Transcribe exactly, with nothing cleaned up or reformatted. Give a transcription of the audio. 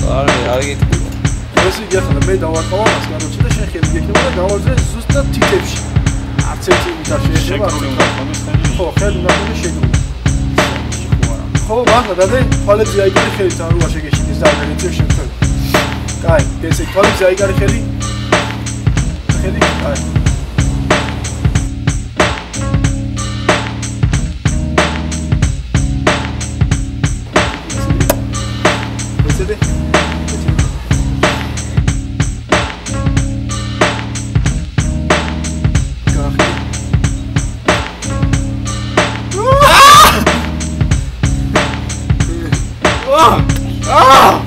არა არ გიტყვი ეს იგი ახლა მე დავარყავა მას განოჩი და შენ ხელი გეკნება და გავარზე ზუსტად თითებში არც ერთი მით არ შეიძლება ხო ხელი უნდა იყოს შეგრული ხო მართლა დადე თვალებზე აიგარი ხელი თან როა შეგეშინდეს და აგერეთზე შევხვევ კაი ესე თვალებზე აიგარი ხელი ხელი კაი Ah!